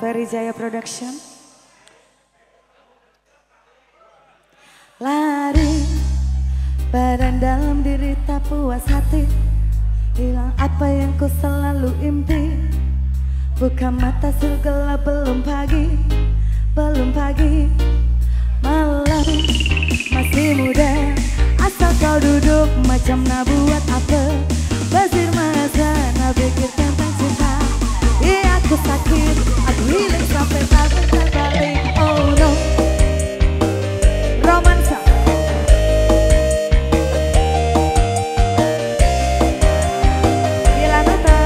Ferry Jaya Production. Lari badan dalam diri tak puas hati, hilang apa yang ku selalu impi. Buka mata gelap belum pagi, belum pagi. Malam masih muda, asal kau duduk macam nak buat apa. Basir masa nak pikir tentang cinta. Iya aku sakit, aku hilang sampai tak terbalik. Oh no, romansa. Gila nota.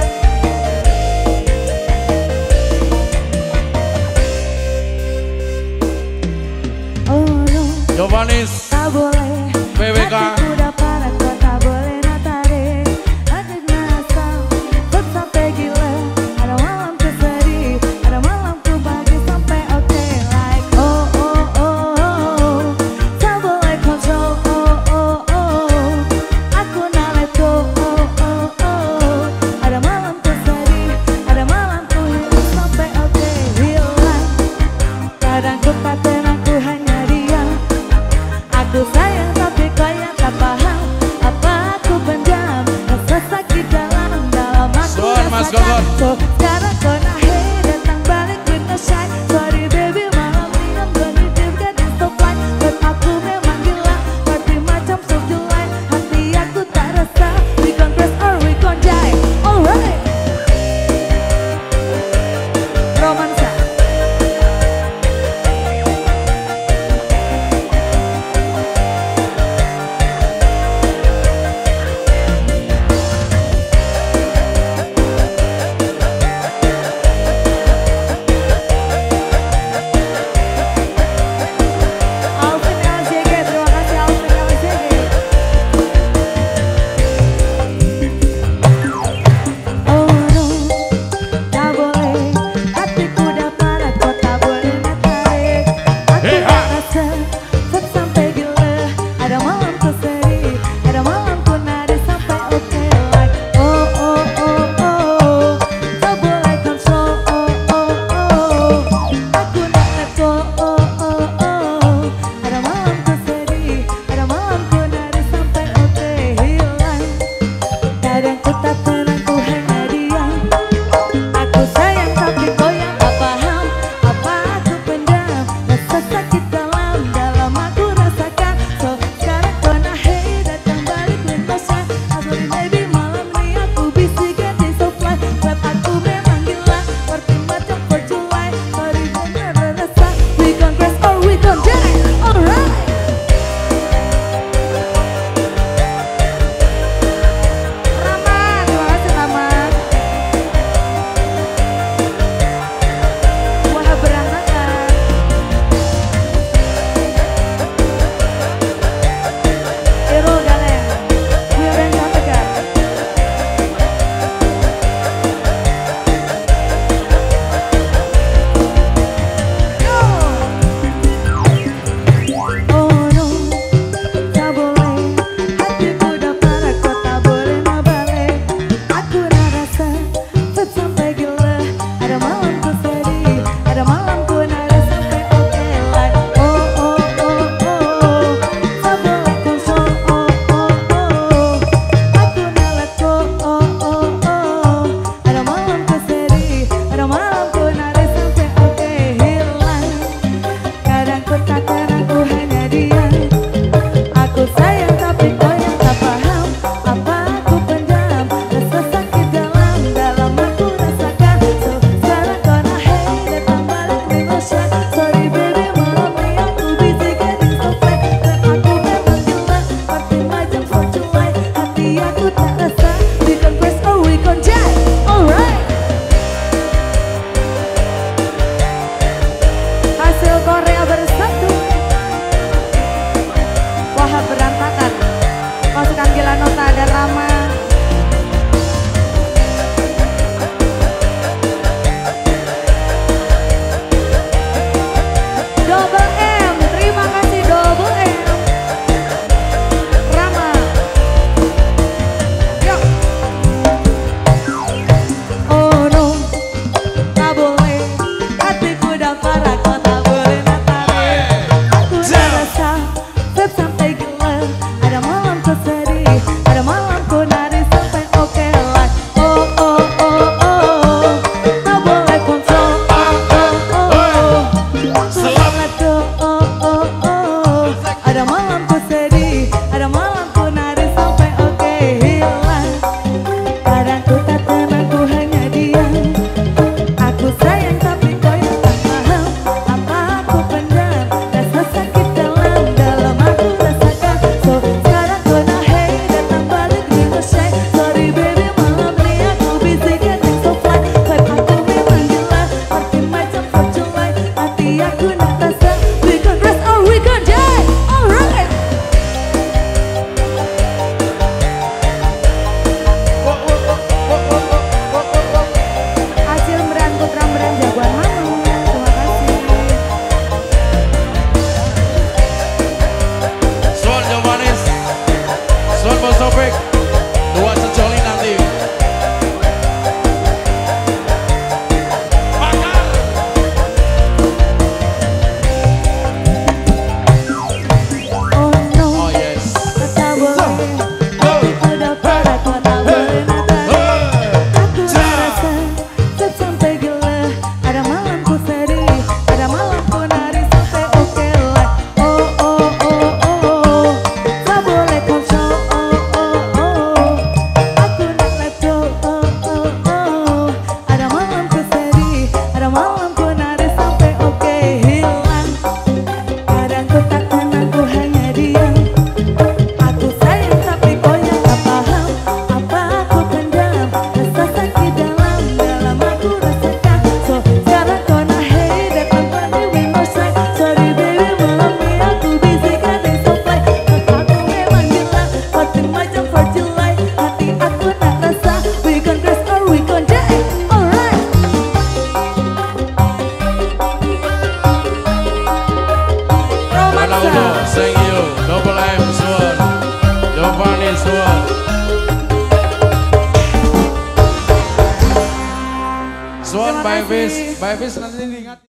Oh no, Jovanis tak boleh. PWK Hatiku dah parah, kau tak boleh nak tarik. Hati nasam, kau sampai gila. Ada malam ku sedih, ada malam ku bagi sampai oke. Like oh oh oh oh, tak boleh kontrol oh oh oh. Aku nak let go oh oh oh. Ada malam ku sedih, ada malam ku hilang sampai oke. Hilang, kadang ku tak tenang, ku hanya diam. Aku sayang tapi kau yang tak paham. Apa aku pendam rasa sakit dalam aku rasakan. So sekarang kau nak hey datang balik with no shine. Sorry baby malam ni I'm gonna deep getting so fine. But aku memang gila, party macam South July. Hati aku tak rasa, we gon' crash or we gon' die. Alright, romansa. Alvin LJG, terima kasih Alvin LJG. Oh no, tak boleh. Hatiku dah parah, kau tak boleh nak tarik. Aku tak rasa, tak sampai gila. Ada malam ku sedih, ada malam ku nari sampai oke. Like oh oh oh oh, tak boleh kontrol oh oh oh. Aku nak let go oh oh oh. Ada malam ku sedih, ada malam ku nari sampai oke. Hilang, kadang ku tak tenang, ku hanya diam. Aku sayang tapi kau yang tak paham. Apa aku pendam rasa sakit dalam aku rasakan. So sekarang kau nak hey datang balik with no shine. Sorry baby malam ni aku busy getting so fly. Rap aku memang gila, party macam 4th July. Sorry bener rasa, we gon' crash or we gon' die. Alright, Rahman, terima kasih Rahman. Wah berantakan. Irul Galen, Wiren Tegar. Oh no, tak boleh. Hatiku dah parah, kau tak boleh nak balik. Aku dah rasa, tak sampai gila. Ada malam ku sedih, ada malam ku nari sampai oke. Like oh oh oh oh, tak boleh kontrol oh oh oh. Aku nak let go oh oh oh. Ada malam ku sedih, ada malam ku nari sampai oke. Hilang, kadang ku tak tenang, ku hanya diam. Aku sayang tapi kau yang tak paham. Apa aku pendam rasa sakit dalam aku rasakan. So sekarang kau nak hey datang balik with no shine. Sorry baby malam ni aku busy getting so fly. Rap aku memang gila, party macam 4th July. Hati aku tak rasa, we gon' crash or we gon' die. Alright, hasil Korea bersatu. takkan aku hanya diam. Aku sayang tapi kau yang tak paham. Apa aku pendam rasa sakit dalam aku rasakan. So sekarang kau nak hey datang pagi we more side. Sorry baby malam ni aku busy kadang so fly. Aku memang gila hati macam 4th July. Hati aku nak rasa we gon' crash or we gon' die. Alright. Romansa. Thank you. Double M Swan. Giovanni Swan. Swan by Vis nanti diingat.